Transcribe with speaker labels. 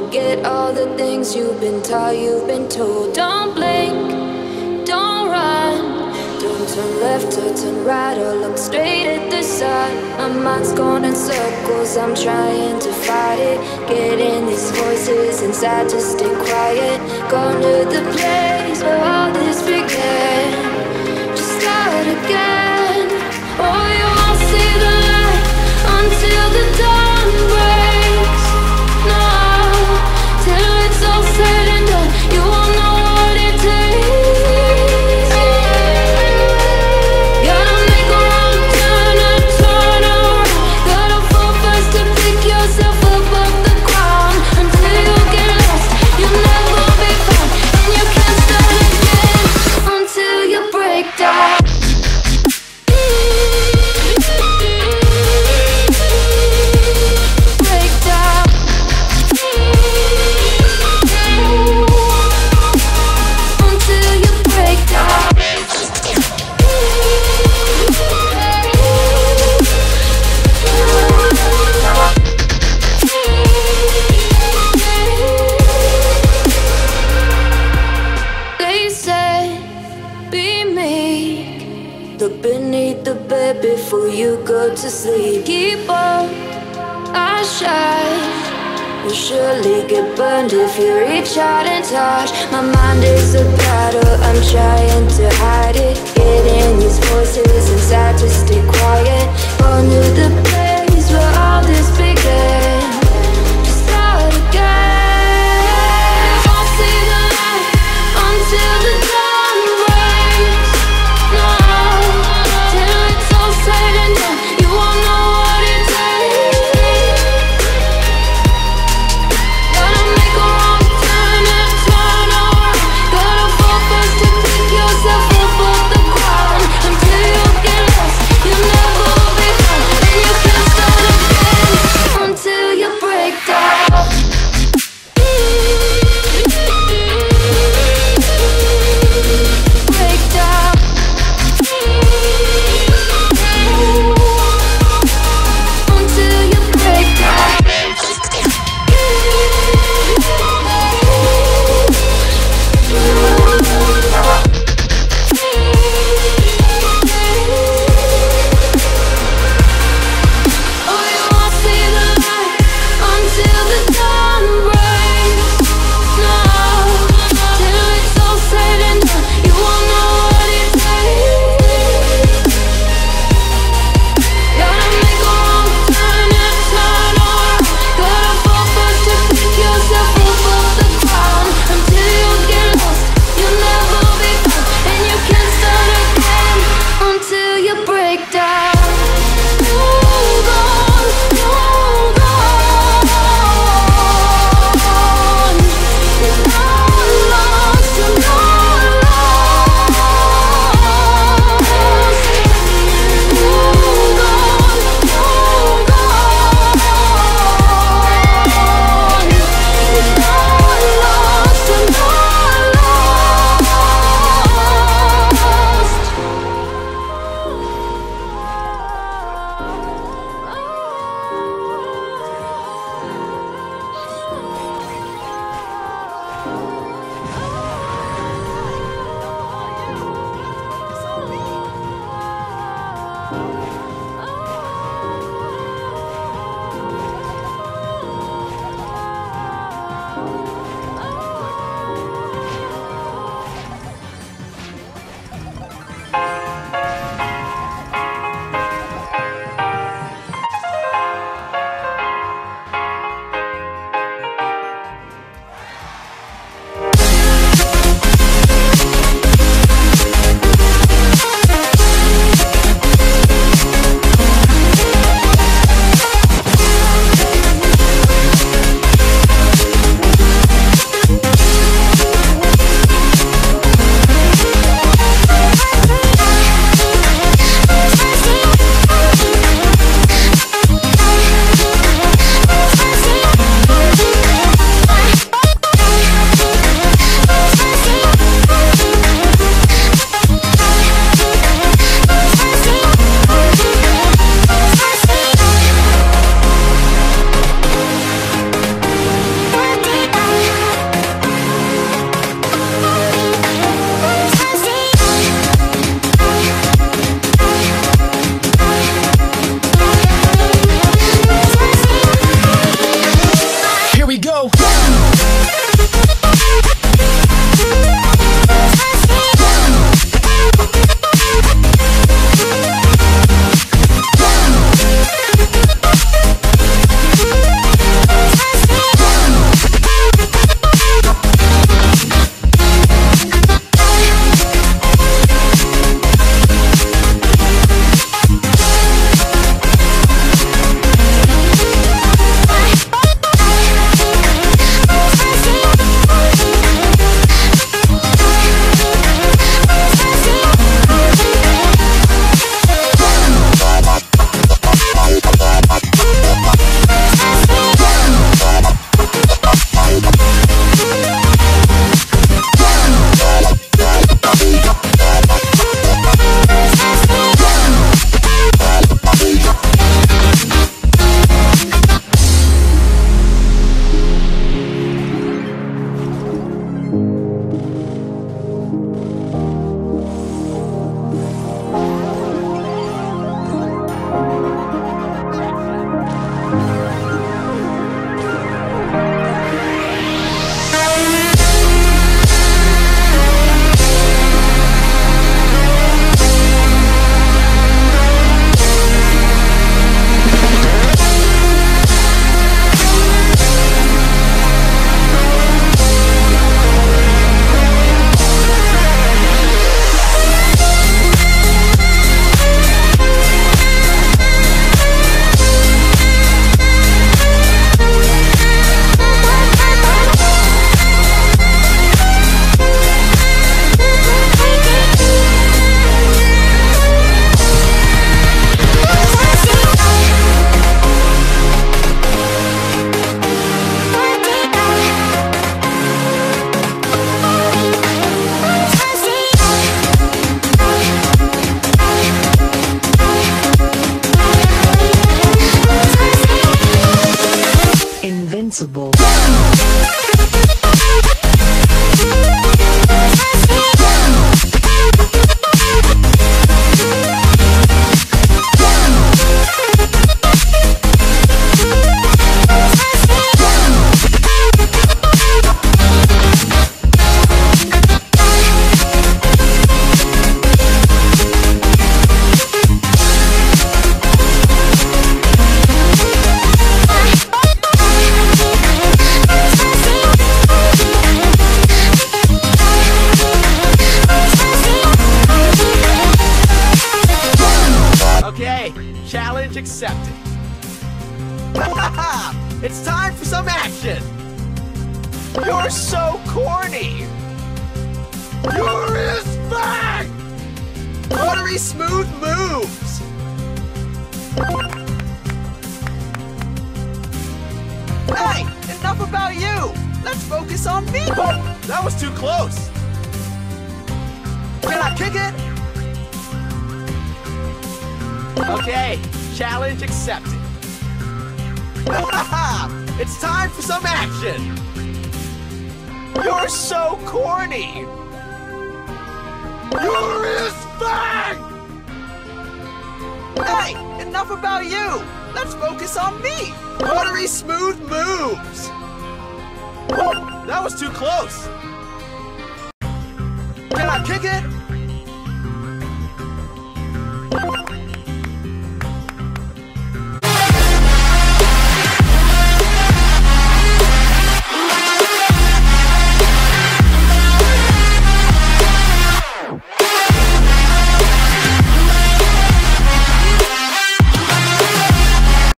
Speaker 1: Forget all the things you've been taught, you've been told. Don't blink, don't run, don't turn left or turn right or look straight at the sun. My mind's going in circles, I'm trying to fight it. Getting these voices inside to stay quiet. Gone to the place where all this began. Just start again. Oh, you won't see the light until the dawn breaks. No, till it's all said and done, you won't know what it takes. Gotta make a wrong turn and turn around. Gotta fall fast to pick yourself up off the ground. Until you get lost, you'll never be found. And you can't start again until you break down. Look beneath the bed before you go to sleep. Keep on, I shine. You'll surely get burned if you reach out and touch. My mind is a battle, I'm trying to hide it. Getting these voices inside to stay quiet. On to the place where all this began. Just start again. You won't see the light until the dawn breaks. No, till it's all said and done, you won't know what it takes. Gotta make a wrong turn and turn around. Gotta fall fast to pick yourself up off the ground. Until you get lost, you'll never be found. And you can't start again until
Speaker 2: Invincible.
Speaker 3: Okay, challenge accepted. It's time for some action! You're so corny! You're his bang! Buttery smooth moves! Hey, enough about you! Let's focus on me! Oh, that was too close! Can I kick it? Okay, challenge accepted. It's time for some action! You're so corny! You're his bang! Hey, enough about you! Let's focus on me! Buttery smooth moves! Oh, that was too close! Can I kick it?